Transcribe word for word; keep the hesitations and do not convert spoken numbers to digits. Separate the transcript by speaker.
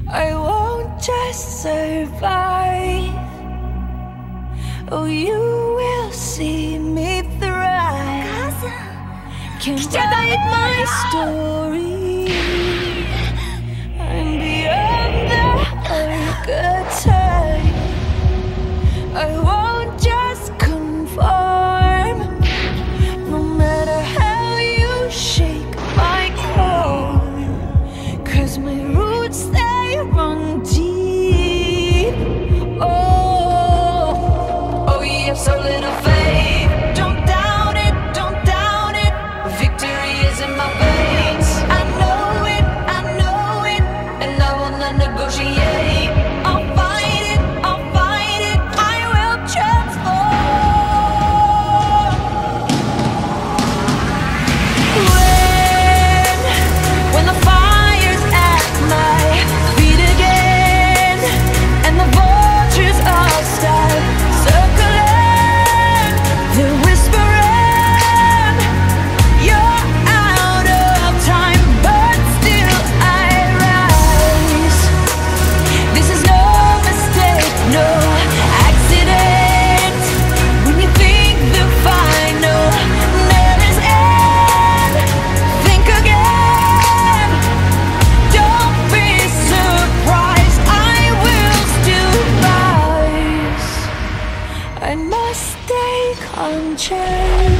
Speaker 1: I won't just survive. Oh, you will see me thrive. Can't write my story. I'm beyond the good time. I won't just conform. No matter how you shake my core, 'cause my roots, they run deep. Oh, oh, you have so little faith. Don't doubt it, don't doubt it. Victory is in my veins. I know it, I know it, and I will not negotiate. I'll fight it, I'll fight it. I will transform. When, when the fire's at my feet again, and the vultures all start circling, they're whispering, you're out of time, but still I rise. This is no mistake, no accident. When you think the final nail is in, think again. Don't be surprised, I will still rise. I must stay conscious.